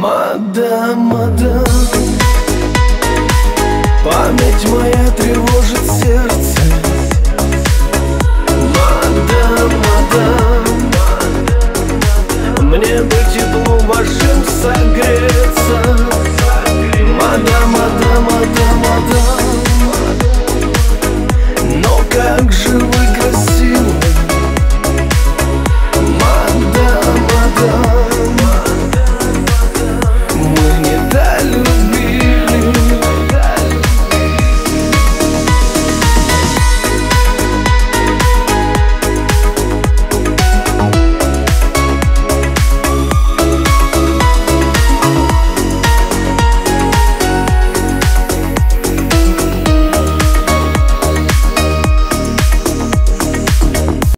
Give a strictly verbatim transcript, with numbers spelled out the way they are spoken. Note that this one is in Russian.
Мадам, мадам, память моя тревожит сердце. Мадам, мадам, мне бы теплом вашим согреться. Мадам, мадам, мадам, мадам, но как